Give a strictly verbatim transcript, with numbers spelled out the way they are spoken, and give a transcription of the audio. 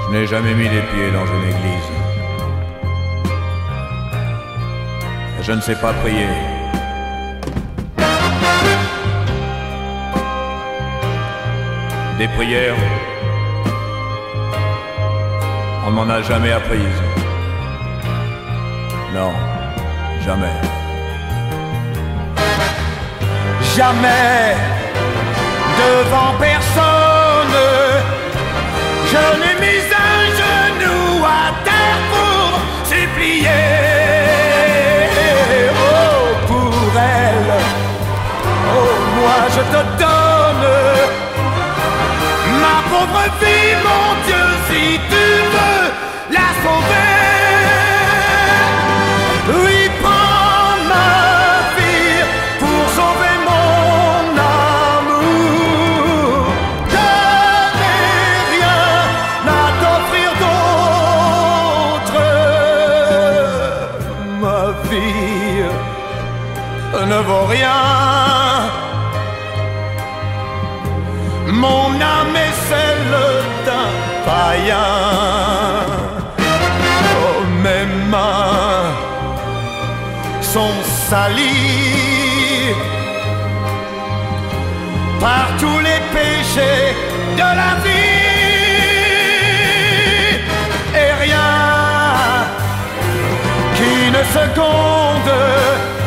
Je n'ai jamais mis les pieds dans une église. Je ne sais pas prier. Des prières, on m'en a jamais apprises. Non, jamais. Jamais devant personne je n'ai mis un genou à terre pour supplier. Oh, pour elle, oh, moi je te donne ma pauvre vie, mon Dieu, si tu veux la sauver. Oui, prends ma vie pour sauver mon amour. Je n'ai rien à t'offrir d'autre. Ma vie ne vaut rien. Mon âme est celle d'un païen. Oh, mes mains sont salies par tous les péchés de la vie. Et rien qu'une seconde